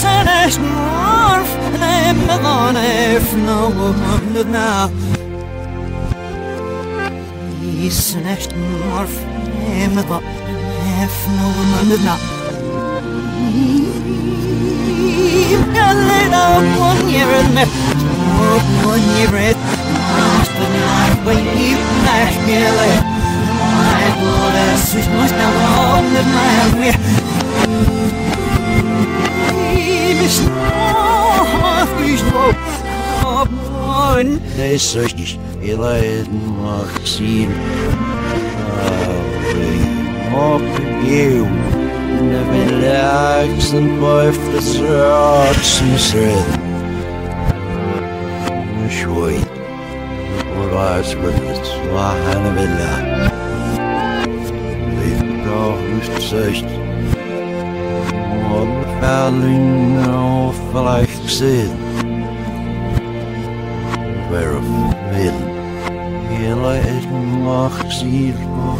Senes morf, I'm on if no one now. Senes morf, I'm on if no one now. Let out 1 year and me, 1 year it. But now when you bash me, my blood is must now on the my way. Nee, zusjes, je leidt mag zien. Op je, de relaxen blijft de straatsen zitten. Schoi, voor ons wordt het zwaar en willen. We've got zusjes. Wat de verling of vielleicht zit. Waar of wil, je leidt mag zien.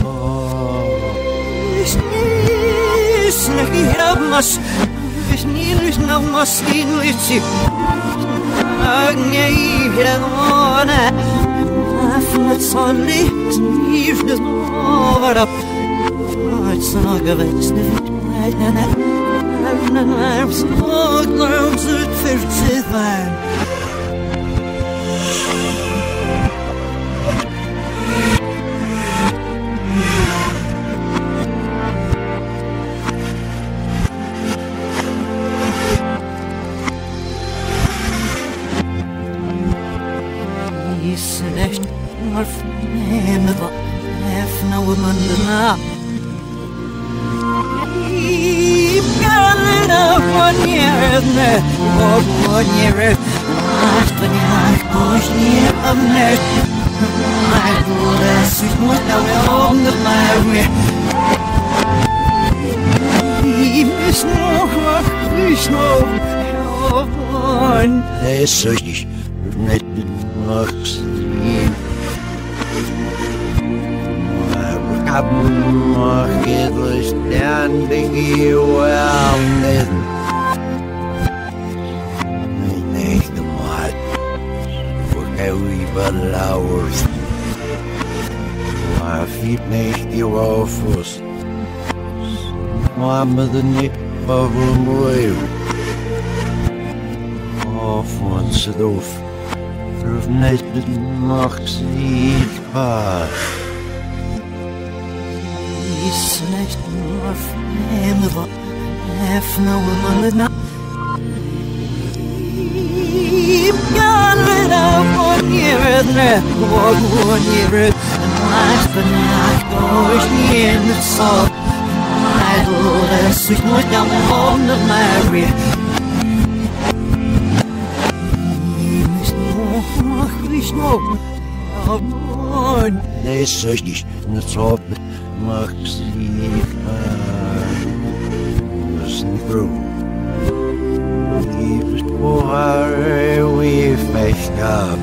Is niet mas, is niet na mas in litsi. Nee, hier gewoon. Afnet sonly, is niet over op. It's not geweest, niet na. I'm so glad to feel it. Is echt maar vreemd wat heeft nou een naam. One year, 1 year, but I push me up there. I do that sweet one now on the fire. Is no, one. Nee, zusjes, net mag zien. Maar ik mag het standing here well net. Hours. My feet make you offers. My mother nick of a boy. Off once it off. Through night knocks each path. Is nicht nur fremd, half no woman now. 1 year, 1 year, and last but not goes in the salt. I do the sweet noise down on the Mary. Nee, zusjes, het op mag zien. Dat is niet goed. Liefdes voor haar weer weggaan.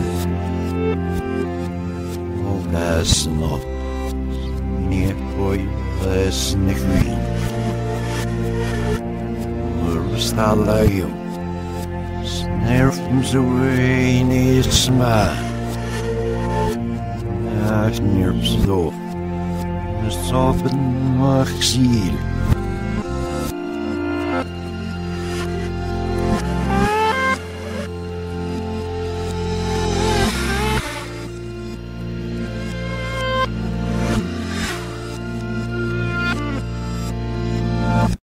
Oh, dat is nog niet voor je, dat is niet goed. Maar we staan lui. Nerven zo een is maar. Ja, nerven zo. Het is op een mag zien.